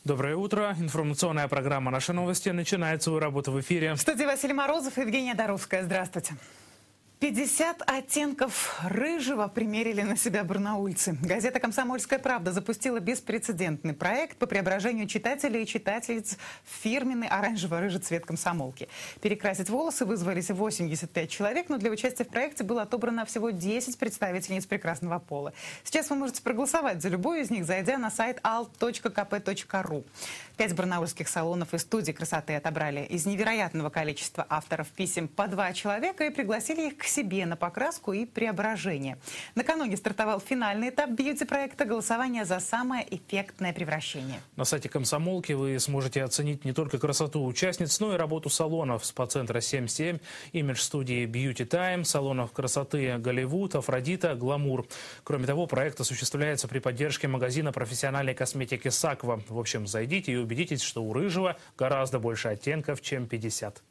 Доброе утро. Информационная программа «Наши новости» начинает свою работу в эфире. В студии Василий Морозов и Евгения Доровская. Здравствуйте. 50 оттенков рыжего примерили на себя барнаульцы. Газета «Комсомольская правда» запустила беспрецедентный проект по преображению читателей и читательниц в фирменный оранжево-рыжий цвет комсомолки. Перекрасить волосы вызвались 85 человек, но для участия в проекте было отобрано всего 10 представительниц прекрасного пола. Сейчас вы можете проголосовать за любую из них, зайдя на сайт alt.kp.ru. 5 барнаульских салонов и студий красоты отобрали из невероятного количества авторов писем по 2 человека и пригласили их к себе на покраску и преображение. Накануне стартовал финальный этап бьюти-проекта — голосование за самое эффектное превращение. На сайте «Комсомолки» вы сможете оценить не только красоту участниц, но и работу салонов спа-центра 7-7, имидж-студии Beauty Time, салонов красоты Голливуд, Афродита, Гламур. Кроме того, проект осуществляется при поддержке магазина профессиональной косметики «Саква». В общем, зайдите и убедитесь, что у рыжего гораздо больше оттенков, чем 50.